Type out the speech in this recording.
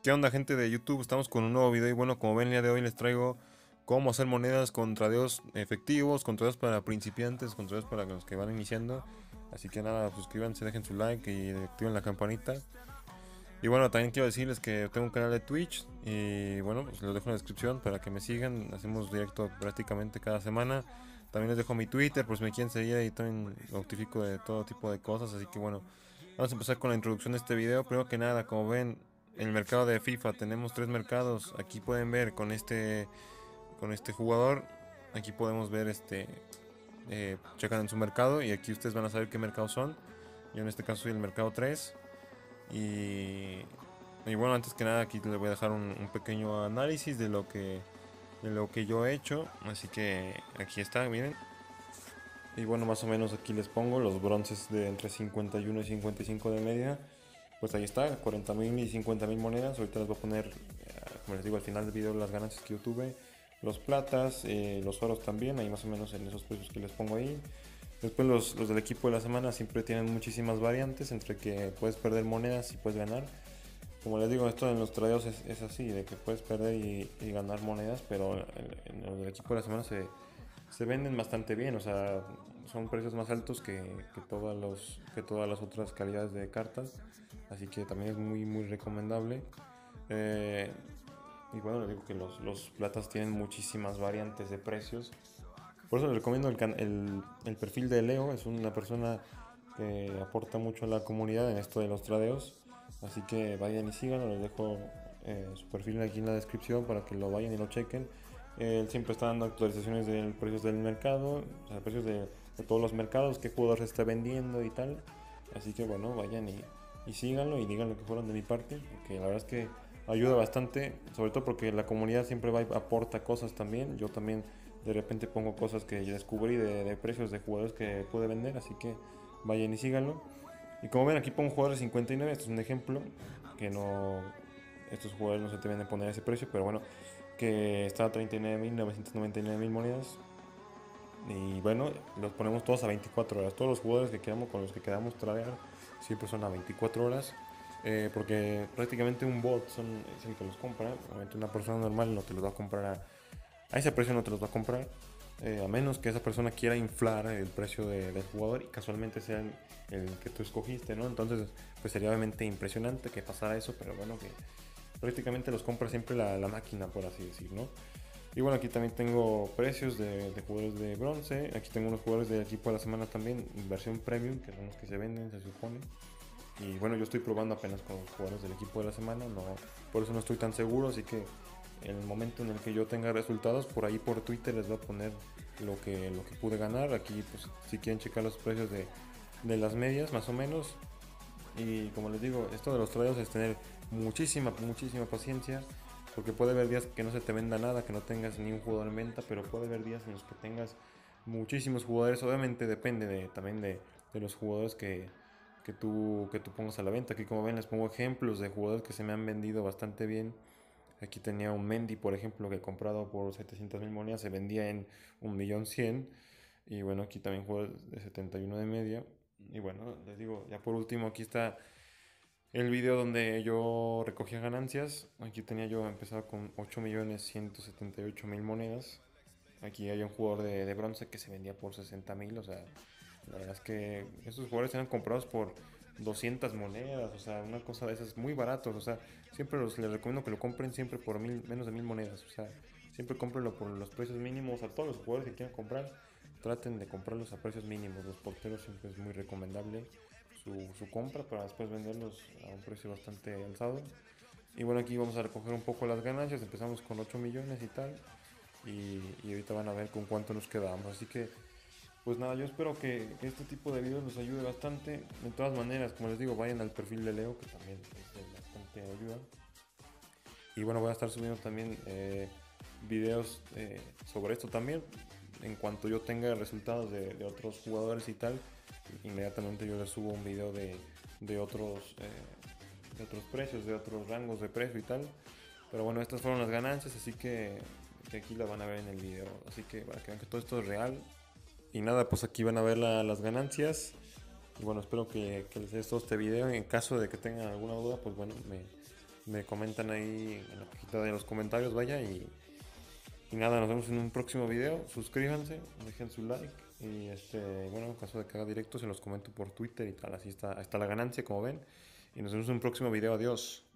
¿Qué onda, gente de YouTube? Estamos con un nuevo video y bueno, como ven el día de hoy les traigo cómo hacer monedas con tradeos efectivos, con tradeos para principiantes, con tradeos para los que van iniciando. Así que nada, suscríbanse, dejen su like y activen la campanita. Y bueno, también quiero decirles que tengo un canal de Twitch y bueno, pues los dejo en la descripción para que me sigan. Hacemos directo prácticamente cada semana. También les dejo mi Twitter por si me quieren seguir, ahí también notifico de todo tipo de cosas. Así que bueno, vamos a empezar con la introducción de este video. Primero que nada, como ven, en el mercado de FIFA tenemos tres mercados. Aquí pueden ver con este jugador. Aquí podemos ver checan en su mercado y aquí ustedes van a saber qué mercados son. Yo en este caso soy el mercado 3. Y bueno, antes que nada aquí les voy a dejar un pequeño análisis de lo que yo he hecho. Así que aquí está, miren. Y bueno, más o menos aquí les pongo los bronces de entre 51 y 55 de media. Pues ahí está, 40.000 y 50.000 monedas. Ahorita les voy a poner, como les digo, al final del video las ganancias que yo tuve. Los platas, los oros también, ahí más o menos en esos precios que les pongo ahí. Después los del equipo de la semana siempre tienen muchísimas variantes entre que puedes perder monedas y puedes ganar. Como les digo, esto en los tradeos es así, de que puedes perder y ganar monedas, pero en los del equipo de la semana se venden bastante bien, o sea, son precios más altos que todas las otras calidades de cartas, así que también es muy muy recomendable. Eh, y bueno, les digo que los platas tienen muchísimas variantes de precios, por eso les recomiendo el perfil de Leo. Es una persona que aporta mucho a la comunidad en esto de los tradeos. Así que vayan y síganlo. Les dejo su perfil aquí en la descripción para que lo vayan y lo chequen. Él siempre está dando actualizaciones de precios del mercado, o sea, precios de todos los mercados, qué jugador se está vendiendo y tal. Así que bueno, vayan y síganlo y digan lo que fueron de mi parte, porque la verdad es que ayuda bastante, sobre todo porque la comunidad siempre va y aporta cosas también. Yo también de repente pongo cosas que yo descubrí de precios de jugadores que pude vender, así que vayan y síganlo. Y como ven, aquí pongo jugadores 59, esto es un ejemplo, que no, estos jugadores no se te venden poner ese precio, pero bueno, que está a 39.999.000 monedas. Y bueno, los ponemos todos a 24 horas. Todos los jugadores que quedamos con los que quedamos tradear siempre son a 24 horas. Porque prácticamente un bot es el que los compra. Obviamente una persona normal no te los va a comprar a ese precio, no te los va a comprar. A menos que esa persona quiera inflar el precio del jugador y casualmente sea el que tú escogiste, ¿no? Entonces, pues sería obviamente impresionante que pasara eso, pero bueno, que prácticamente los compra siempre la máquina, por así decir, ¿no? Y bueno, aquí también tengo precios de jugadores de bronce. Aquí tengo unos jugadores del equipo de la semana también, versión premium, que son los que se venden, se supone. Y bueno, yo estoy probando apenas con los jugadores del equipo de la semana, no, por eso no estoy tan seguro, así que en el momento en el que yo tenga resultados, por ahí por Twitter les voy a poner lo que pude ganar. Aquí, pues, si quieren checar los precios de las medias, más o menos. Y como les digo, esto de los tradeos es tener muchísima, muchísima paciencia, porque puede haber días que no se te venda nada, que no tengas ni un jugador en venta, pero puede haber días en los que tengas muchísimos jugadores. Obviamente depende también de los jugadores que tú pongas a la venta. Aquí, como ven, les pongo ejemplos de jugadores que se me han vendido bastante bien. Aquí tenía un Mendy, por ejemplo, que he comprado por 700.000 monedas, se vendía en 1.100.000. Y bueno, aquí también juego de 71 de media. Y bueno, les digo, ya por último, aquí está el video donde yo recogía ganancias. Aquí tenía yo empezado con 8.178.000 monedas. Aquí hay un jugador de bronce que se vendía por 60.000. O sea, la verdad es que esos jugadores eran comprados por 200 monedas. O sea, una cosa de esas muy baratos. O sea, siempre les recomiendo que lo compren siempre por menos de 1.000 monedas. O sea, siempre cómprenlo por los precios mínimos. A todos los jugadores que quieran comprar, traten de comprarlos a precios mínimos. Los porteros siempre es muy recomendable su compra para después venderlos a un precio bastante alzado. Y bueno, aquí vamos a recoger un poco las ganancias. Empezamos con 8 millones y tal. Y ahorita van a ver con cuánto nos quedamos. Así que, pues nada, yo espero que este tipo de videos nos ayude bastante. De todas maneras, como les digo, vayan al perfil de Leo, que también es de bastante ayuda. Y bueno, voy a estar subiendo también videos sobre esto también. En cuanto yo tenga resultados de otros jugadores y tal, inmediatamente yo les subo un video de otros precios, de otros rangos de precio y tal. Pero bueno, estas fueron las ganancias, así que aquí la van a ver en el video. Así que para que vean que todo esto es real. Y nada, pues aquí van a ver las ganancias. Y bueno, espero que les haya gustado este video. En caso de que tengan alguna duda, pues bueno, me comentan ahí en la cajita de los comentarios, vaya, y nada, nos vemos en un próximo video. Suscríbanse, dejen su like. Y bueno, en caso de que haga directo, se los comento por Twitter y tal. Así está la ganancia, como ven. Y nos vemos en un próximo video. Adiós.